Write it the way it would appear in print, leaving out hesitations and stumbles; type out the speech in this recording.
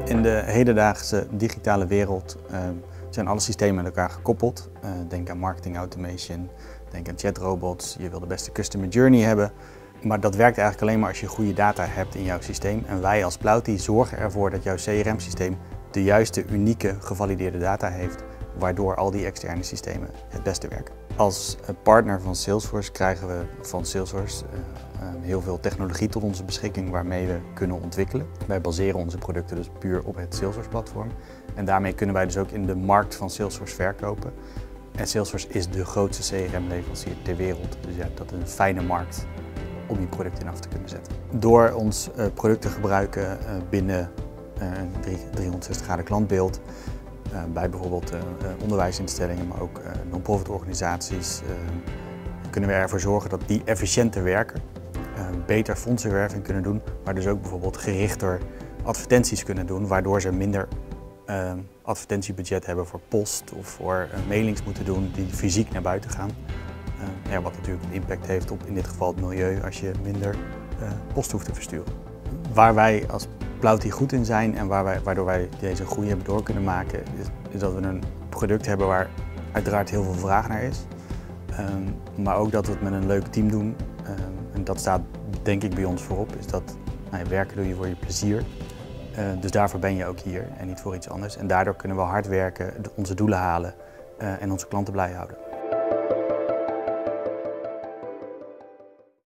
In de hedendaagse digitale wereld zijn alle systemen met elkaar gekoppeld. Denk aan marketing automation, denk aan chatrobots. Je wil de beste customer journey hebben. Maar dat werkt eigenlijk alleen maar als je goede data hebt in jouw systeem. En wij als Plauti zorgen ervoor dat jouw CRM-systeem de juiste, unieke, gevalideerde data heeft, waardoor al die externe systemen het beste werken. Als partner van Salesforce krijgen we van Salesforce heel veel technologie tot onze beschikking waarmee we kunnen ontwikkelen. Wij baseren onze producten dus puur op het Salesforce-platform. En daarmee kunnen wij dus ook in de markt van Salesforce verkopen. En Salesforce is de grootste CRM-leverancier ter wereld. Dus ja, dat is een fijne markt om die producten in af te kunnen zetten. Door ons product te gebruiken binnen een 360 graden klantbeeld, bij bijvoorbeeld onderwijsinstellingen, maar ook non-profit organisaties, kunnen we ervoor zorgen dat die efficiënter werken, beter fondsenwerving kunnen doen, maar dus ook bijvoorbeeld gerichter advertenties kunnen doen, waardoor ze minder advertentiebudget hebben voor post of voor mailings moeten doen die fysiek naar buiten gaan. Ja, wat natuurlijk een impact heeft op in dit geval het milieu als je minder post hoeft te versturen. Waar wij als Plauti goed in zijn en waardoor wij deze groei hebben door kunnen maken, is dat we een product hebben waar uiteraard heel veel vraag naar is. Maar ook dat we het met een leuk team doen. En dat staat denk ik bij ons voorop, is dat werken doe je voor je plezier. Dus daarvoor ben je ook hier en niet voor iets anders. En daardoor kunnen we hard werken, onze doelen halen en onze klanten blij houden.